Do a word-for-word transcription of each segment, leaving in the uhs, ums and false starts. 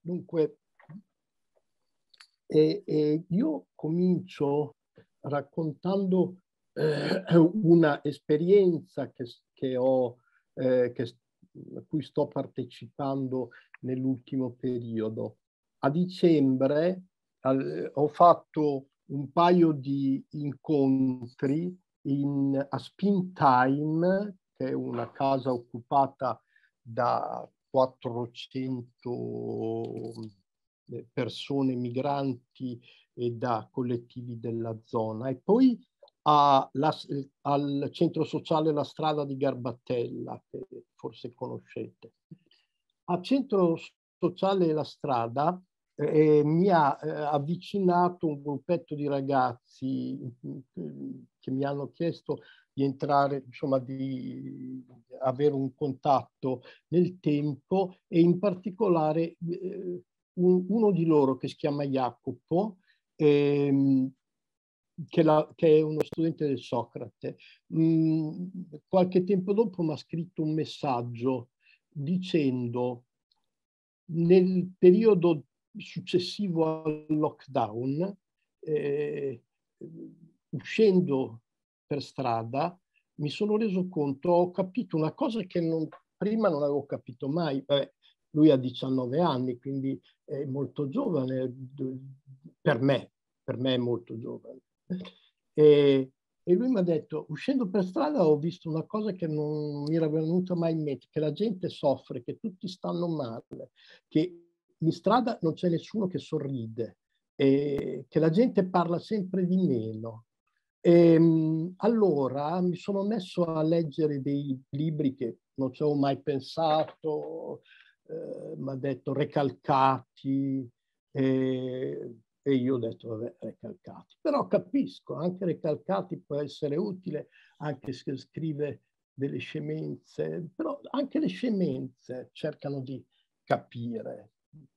Dunque, e, e io comincio raccontando eh, una esperienza che, che ho, eh, che, a cui sto partecipando nell'ultimo periodo. A dicembre al, ho fatto un paio di incontri in, a Spin Time, che è una casa occupata da quattrocento persone migranti e da collettivi della zona, e poi a, la, al centro sociale La Strada di Garbatella, che forse conoscete. Al centro sociale La Strada eh, mi ha eh, avvicinato un gruppetto di ragazzi che mi hanno chiesto di entrare, insomma, di avere un contatto nel tempo, e in particolare eh, un, uno di loro, che si chiama Jacopo, ehm, che, la, che è uno studente del Socrate. Mm, qualche tempo dopo mi ha scritto un messaggio dicendo: nel periodo successivo al lockdown, eh, uscendo per strada, mi sono reso conto, ho capito una cosa che non, prima non avevo capito mai. Beh, lui ha diciannove anni, quindi è molto giovane, per me, per me è molto giovane. E, e lui mi ha detto: uscendo per strada ho visto una cosa che non mi era venuta mai in mente, che la gente soffre, che tutti stanno male, che in strada non c'è nessuno che sorride, e che la gente parla sempre di meno. E, allora mi sono messo a leggere dei libri che non ci avevo mai pensato, eh, mi ha detto Recalcati, eh, e io ho detto, vabbè, Recalcati. Però capisco, anche Recalcati può essere utile, anche se scrive delle scemenze, però anche le scemenze cercano di capire.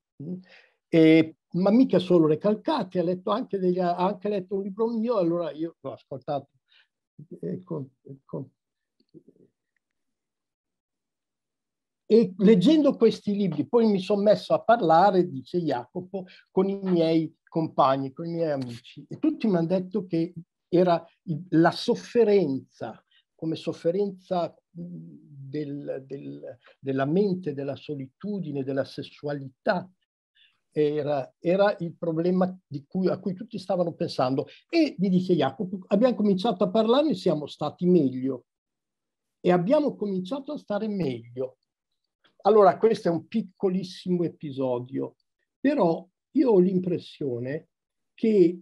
E, ma mica solo Recalcati, ha letto anche, degli, ha anche letto un libro mio, allora io l'ho ascoltato. E, con, con, e leggendo questi libri poi mi sono messo a parlare, dice Jacopo, con i miei compagni, con i miei amici, e tutti mi hanno detto che era la sofferenza, come sofferenza del, del, della mente, della solitudine, della sessualità, era, era il problema di cui, a cui tutti stavano pensando. E mi dice Jacopo, abbiamo cominciato a parlarne e siamo stati meglio, e abbiamo cominciato a stare meglio. Allora, questo è un piccolissimo episodio, però io ho l'impressione che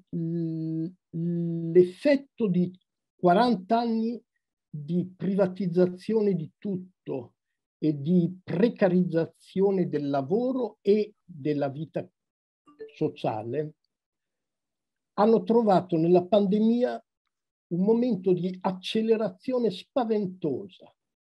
l'effetto di quaranta anni di privatizzazione di tutto e di precarizzazione del lavoro e della vita sociale hanno trovato nella pandemia un momento di accelerazione spaventosa.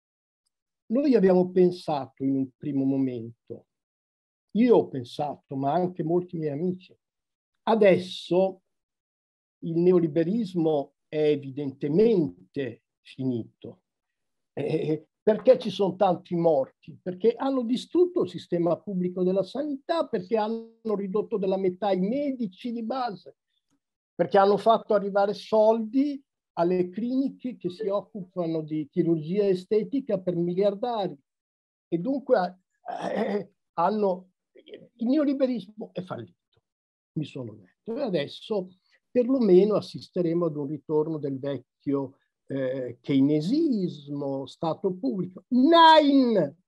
Noi abbiamo pensato in un primo momento, io ho pensato, ma anche molti miei amici, adesso il neoliberismo è evidentemente finito. Eh, perché ci sono tanti morti? Perché hanno distrutto il sistema pubblico della sanità, perché hanno ridotto della metà i medici di base, perché hanno fatto arrivare soldi alle cliniche che si occupano di chirurgia estetica per miliardari, e dunque eh, hanno, il neoliberismo è fallito, mi sono detto, e adesso perlomeno assisteremo ad un ritorno del vecchio eh, keynesismo, stato pubblico. Nein!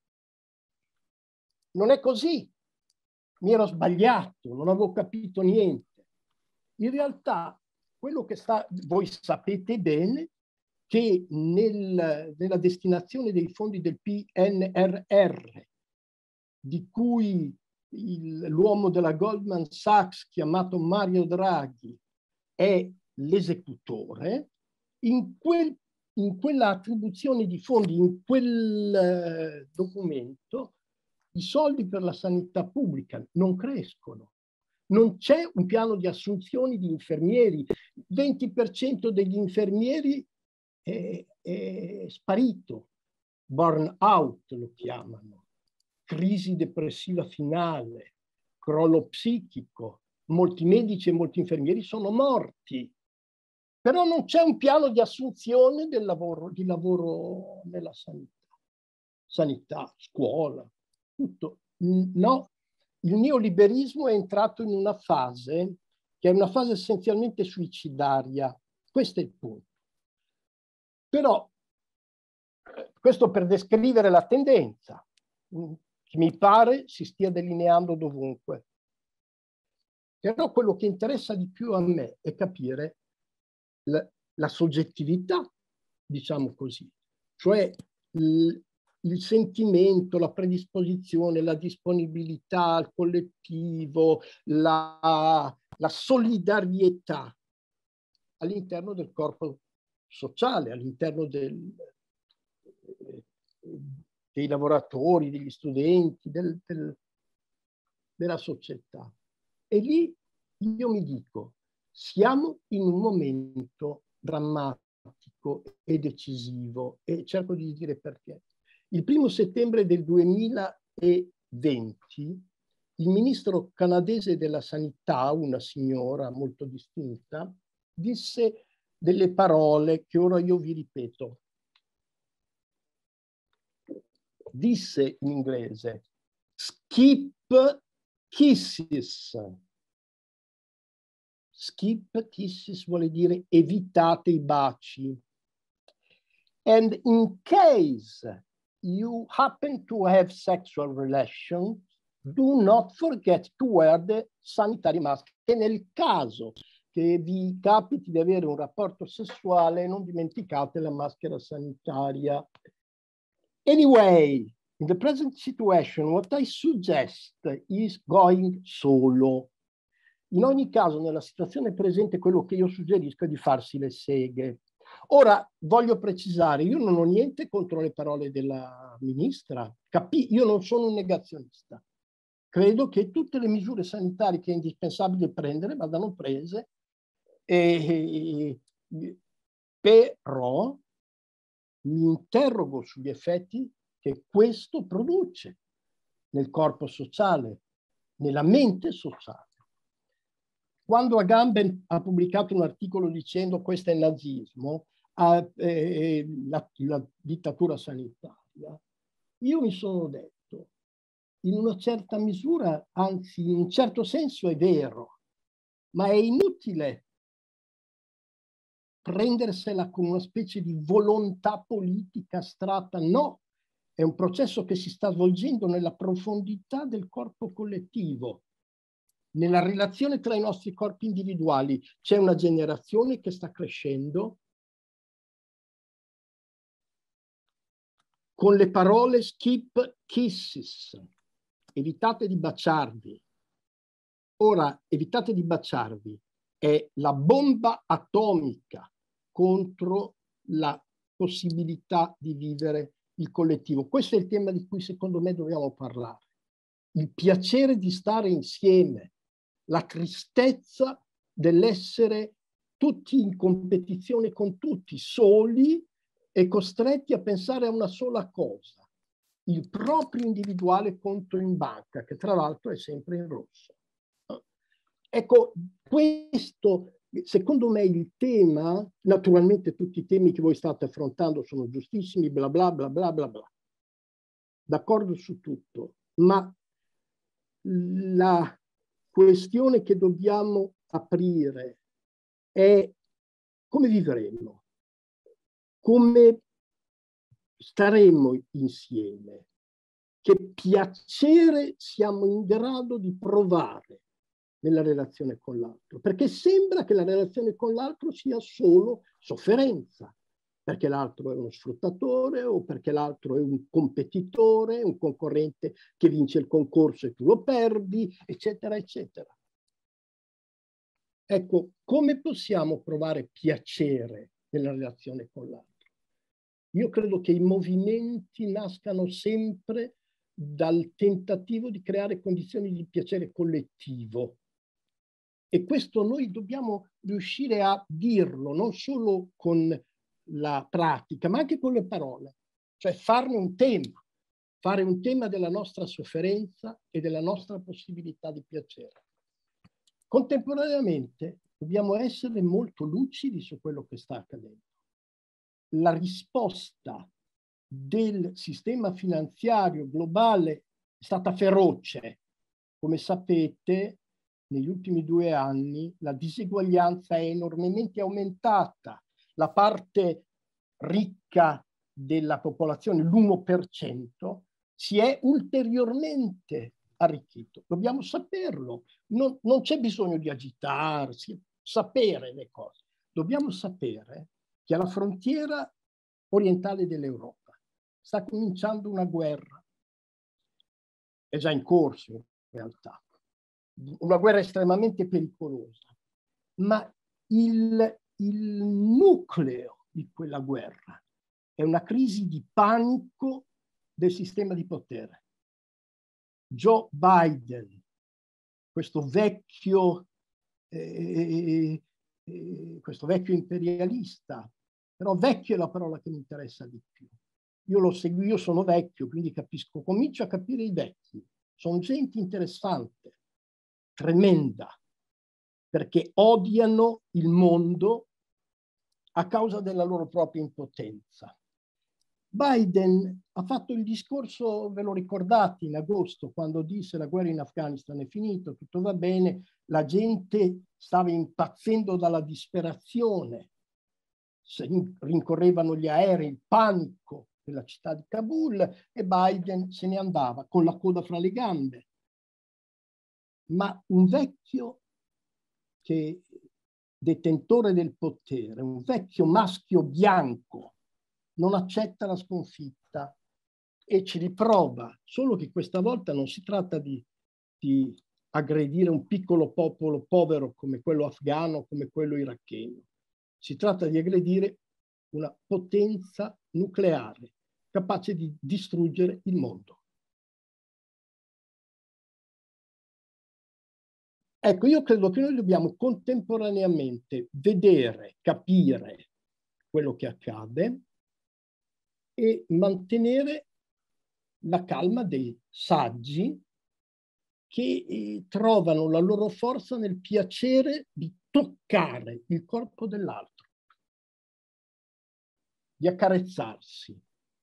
Non è così, mi ero sbagliato, non avevo capito niente. In realtà quello che sta, voi sapete bene che nel, nella destinazione dei fondi del P N R R, di cui l'uomo della Goldman Sachs chiamato Mario Draghi è l'esecutore, in, quel, in quella attribuzione di fondi, in quel uh, documento, i soldi per la sanità pubblica non crescono. Non c'è un piano di assunzioni di infermieri. Il venti per cento degli infermieri è, è sparito. Burnout lo chiamano. Crisi depressiva finale. crollo psichico, molti medici e molti infermieri sono morti, però non c'è un piano di assunzione del lavoro, di lavoro nella sanità, sanità, scuola, tutto. No, il neoliberismo è entrato in una fase che è una fase essenzialmente suicidaria. Questo è il punto. Però, questo per descrivere la tendenza, che mi pare si stia delineando dovunque. Però quello che interessa di più a me è capire la, la soggettività, diciamo così, cioè il, il sentimento, la predisposizione, la disponibilità al collettivo, la, la solidarietà all'interno del corpo sociale, all'interno del, dei lavoratori, degli studenti, del, del, della società. E lì io mi dico, siamo in un momento drammatico e decisivo, e cerco di dire perché. Il primo settembre del duemilaventi, il ministro canadese della sanità, una signora molto distinta, disse delle parole che ora io vi ripeto. Disse in inglese, skip kisses. Skip kisses vuol dire evitate i baci. And in case you happen to have sexual relations, do not forget to wear the sanitary mask. E nel caso che vi capiti di avere un rapporto sessuale, non dimenticate la maschera sanitaria. Anyway, in the present situation, what I suggest is going solo. In ogni caso, nella situazione presente, quello che io suggerisco è di farsi le seghe. Ora, voglio precisare, io non ho niente contro le parole della ministra. Capì? Io non sono un negazionista. Credo che tutte le misure sanitarie che è indispensabile prendere vadano prese, e, però mi interrogo sugli effetti che questo produce nel corpo sociale, nella mente sociale. Quando Agamben ha pubblicato un articolo dicendo questo è il nazismo, eh, eh, la, la dittatura sanitaria, io mi sono detto, in una certa misura, anzi in un certo senso è vero, ma è inutile prendersela con una specie di volontà politica astratta. No, è un processo che si sta svolgendo nella profondità del corpo collettivo, nella relazione tra i nostri corpi individuali. C'è una generazione che sta crescendo con le parole skip kisses, evitate di baciarvi. Ora, evitate di baciarvi è la bomba atomica contro la possibilità di vivere il collettivo. Questo è il tema di cui secondo me dobbiamo parlare. Il piacere di stare insieme, la tristezza dell'essere tutti in competizione con tutti, soli e costretti a pensare a una sola cosa, il proprio individuale conto in banca, che tra l'altro è sempre in rosso. Ecco, questo, secondo me, il tema, naturalmente tutti i temi che voi state affrontando sono giustissimi, bla bla bla bla bla bla. D'accordo su tutto, ma la questione che dobbiamo aprire è come vivremo, come staremo insieme, che piacere siamo in grado di provare nella relazione con l'altro, perché sembra che la relazione con l'altro sia solo sofferenza, perché l'altro è uno sfruttatore o perché l'altro è un competitore, un concorrente che vince il concorso e tu lo perdi, eccetera, eccetera. Ecco, come possiamo provare piacere nella relazione con l'altro? Io credo che i movimenti nascano sempre dal tentativo di creare condizioni di piacere collettivo. E questo noi dobbiamo riuscire a dirlo, non solo con la pratica, ma anche con le parole, cioè farne un tema. fare un tema della nostra sofferenza e della nostra possibilità di piacere. Contemporaneamente dobbiamo essere molto lucidi su quello che sta accadendo. La risposta del sistema finanziario globale è stata feroce. Come sapete, negli ultimi due anni la diseguaglianza è enormemente aumentata. La parte ricca della popolazione, l'uno per cento, si è ulteriormente arricchito. Dobbiamo saperlo. Non, non c'è bisogno di agitarsi, sapere le cose. Dobbiamo sapere che alla frontiera orientale dell'Europa sta cominciando una guerra. È già in corso, in realtà. Una guerra estremamente pericolosa. Ma il, il nucleo di quella guerra è una crisi di panico del sistema di potere. Joe Biden, questo vecchio, eh, eh, questo vecchio imperialista, però vecchio è la parola che mi interessa di più. Io lo seguo, io sono vecchio, quindi capisco, comincio a capire i vecchi. Sono gente interessante, tremenda, perché odiano il mondo a causa della loro propria impotenza. Biden ha fatto il discorso, ve lo ricordate, in agosto, quando disse la guerra in Afghanistan è finita, tutto va bene, la gente stava impazzendo dalla disperazione, rincorrevano gli aerei, il panico nella città di Kabul e Biden se ne andava con la coda fra le gambe. Ma un vecchio che detentore del potere, un vecchio maschio bianco, non accetta la sconfitta e ci riprova, solo che questa volta non si tratta di, di aggredire un piccolo popolo povero come quello afghano, come quello iracheno. Si tratta di aggredire una potenza nucleare capace di distruggere il mondo. Ecco, io credo che noi dobbiamo contemporaneamente vedere, capire quello che accade e mantenere la calma dei saggi che eh, trovano la loro forza nel piacere di toccare il corpo dell'altro, di accarezzarsi.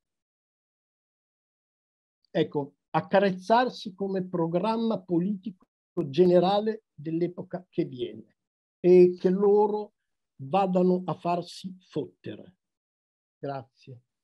Ecco, accarezzarsi come programma politico generale dell'epoca che viene e che loro vadano a farsi fottere. Grazie.